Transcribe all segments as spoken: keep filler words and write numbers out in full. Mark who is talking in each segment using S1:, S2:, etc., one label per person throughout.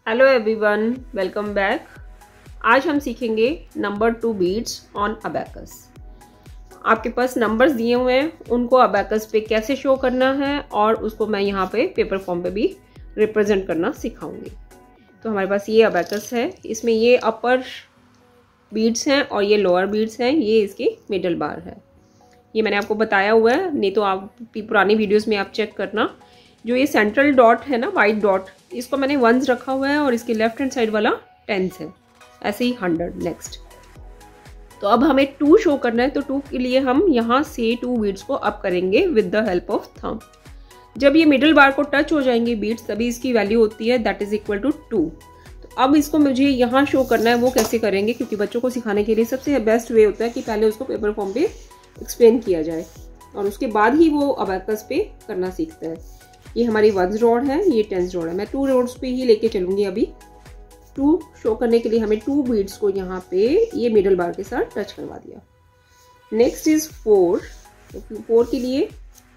S1: Hello everyone, welcome back. आज हम सीखेंगे number two beats on abacus. आपके पास नंबर्स दिए हुए हैं, उनको अबैकस पे कैसे शो करना है और उसको मैं यहाँ पे पेपर फॉर्म पे भी रिप्रेजेंट करना सिखाऊंगी। तो हमारे पास ये अबैकस है, इसमें ये अपर बीट्स हैं और ये लोअर बीट्स हैं, ये इसकी मिडल बार है। ये मैंने आपको बताया हुआ है, नहीं तो आप पुरानी वीडियोज़ में आप चेक करना। जो ये सेंट्रल डॉट है ना, वाइट डॉट, इसको मैंने वंस रखा हुआ है और इसके लेफ्ट हैंड साइड वाला टेंस है, ऐसे ही हंड्रेड। नेक्स्ट, तो अब हमें टू शो करना है, तो टू के लिए हम यहाँ से टू बीट्स को अप करेंगे with the help of thumb. जब ये मिडिल बार को टच हो जाएंगे बीट्स, तभी इसकी वैल्यू होती है that is equal to two. तो अब इसको मुझे यहाँ शो करना है, वो कैसे करेंगे, क्योंकि बच्चों को सिखाने के लिए सबसे बेस्ट वे होता है कि पहले उसको पेपर फॉर्म पे एक्सप्लेन किया जाए और उसके बाद ही वो अबैकस पे करना सीखता है। ये हमारी वंस रॉड है, ये टेंस रॉड है। मैं टू रॉड्स पे ही लेके चलूंगी अभी। टू शो करने के लिए हमें टू बीट्स को यहाँ पे ये मिडल बार के साथ टच करवा दिया। Next is four. तो फोर के लिए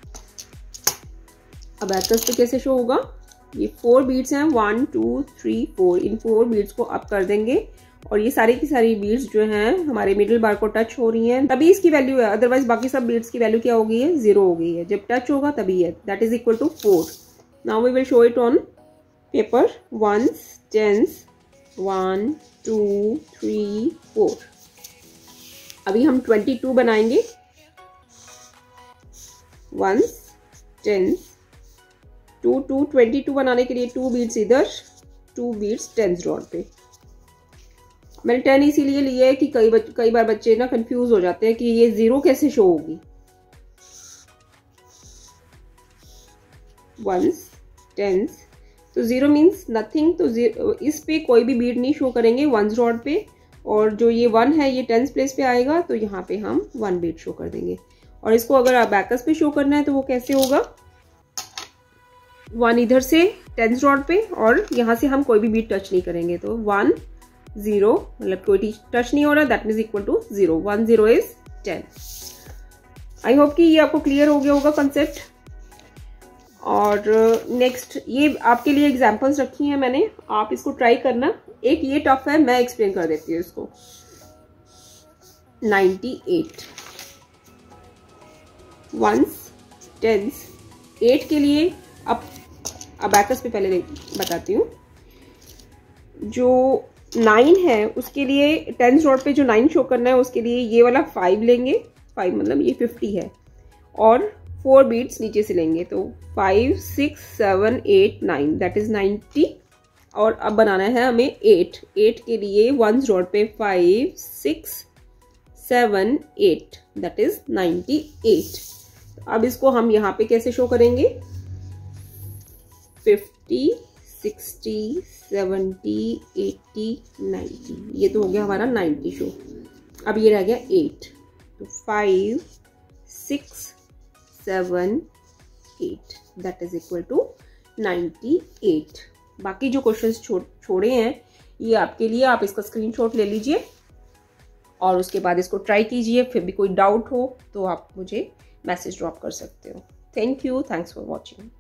S1: अबैकस पे कैसे शो होगा, ये फोर बीट्स हैं, वन टू थ्री फोर। इन फोर बीट्स को अप कर देंगे और ये सारी की सारी बीट्स जो हैं हमारे मिडिल बार को टच हो रही हैं, तभी इसकी वैल्यू है। अदरवाइज बाकी सब बीट्स की वैल्यू क्या हो गई है, जीरो हो गई है। जब टच होगा तभी है, that is equal to four. Now we will show it on paper. Ones, tens, one two three four. अभी हम ट्वेंटी टू बनाएंगे। Ones, tens, two two twenty two बनाने के लिए टू बीट्स इधर, टू बीट्स टेंस रॉड पे। मैंने ten इसीलिए लिया है कि कई बच, कई बार बच्चे ना कंफ्यूज हो जाते हैं कि ये जीरो कैसे शो होगी। वंस, टेंस, तो जीरो मीन्स नथिंग, तो इस पे कोई भी बीट नहीं शो करेंगे वंस रॉड पे। और जो ये वन है ये टेंस प्लेस पे आएगा, तो यहाँ पे हम वन बीट शो कर देंगे। और इसको अगर अबैकस पे शो करना है तो वो कैसे होगा, वन इधर से टेंस रॉड पे और यहाँ से हम कोई भी बीट टच नहीं करेंगे। तो वन जीरो, मतलब कोई टच नहीं हो रहा, that means equal to zero. One zero is ten. I hope कि ये आपको क्लियर हो गया होगा कंसेप्ट। और नेक्स्ट, ये आपके लिए एग्जांपल्स रखी हैं मैंने, आप इसको ट्राई करना। एक ये टफ है, मैं एक्सप्लेन कर देती हूँ इसको। Ninety eight. Ones, tens, eight के लिए अब अबैकस पे पहले बताती हूँ। जो नाइन है उसके लिए टेंस रॉड पे जो नाइन शो करना है उसके लिए ये वाला फाइव लेंगे। फाइव मतलब ये फिफ्टी है और फोर बीट्स नीचे से लेंगे, तो five six seven eight nine, that is ninety. और अब बनाना है हमें एट। एट के लिए वंस रॉड पे five six seven eight, that is ninety eight. अब इसको हम यहाँ पे कैसे शो करेंगे, fifty, sixty, seventy, eighty, ninety. ये तो हो गया हमारा नाइन्टी शो। अब ये रह गया एट, तो five six seven eight, that is equal to ninety eight. बाकी जो क्वेश्चंस छो, छोड़े हैं ये आपके लिए, आप इसका स्क्रीनशॉट ले लीजिए और उसके बाद इसको ट्राई कीजिए। फिर भी कोई डाउट हो तो आप मुझे मैसेज ड्रॉप कर सकते हो। Thank you, thanks for watching.